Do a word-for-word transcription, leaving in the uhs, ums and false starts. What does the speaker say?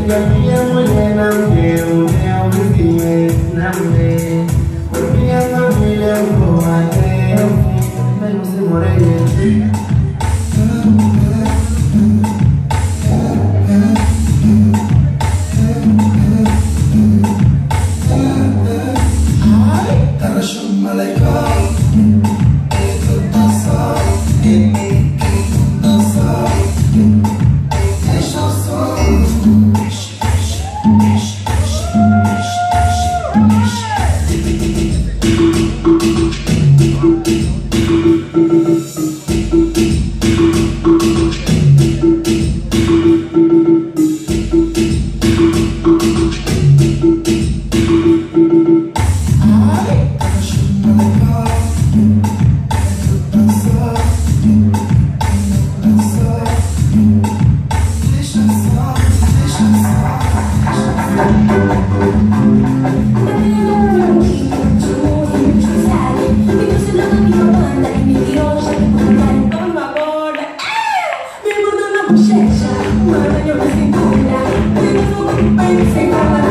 minha minha mulher não deu, meu vizinho não deu. Por minha família vou até o fim, mesmo sem morrer. Bochecha, manda eu me cintura, e no fundo bem sem falar.